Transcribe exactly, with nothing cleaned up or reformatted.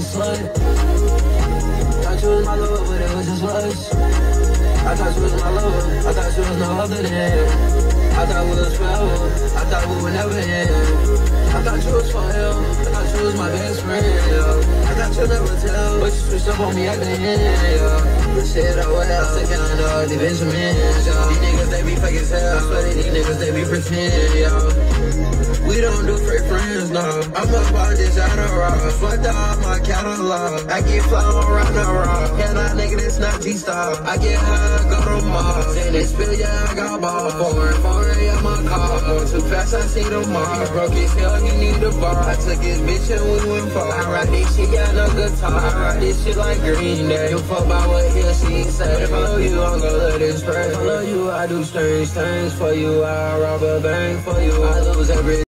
slut. Thought you was my lover, but it was just lust. I thought you was my lover, I thought you was no other than. I thought we was forever, I thought we would never end. I thought you was for him, I thought you was my best friend, yeah. I thought you'd never tell, but you switched up on me at the end, yeah. The shit I well, second on all the Benjamins, yeah. These niggas, they be fake as hell, I swear that these niggas, they be pretend, yeah. We don't do fake friends, no. I'm about this out of raw. Fucked up my catalog. I get flown around the rock. And I nigga, this not G-Star. I get high, go to Mars. And they spill, yeah, I got balls. Four and four, yeah, my car. Going too fast, I see the mark. Broke his hell, he need a bar. I took his bitch and we went far. I ride this shit, yeah, no guitar. I ride this shit like Green Day. You fuck about what he or she say. If I love you, I'm gonna let it spread. If I love you, I do strange things for you. I rob a bank for you. I lose every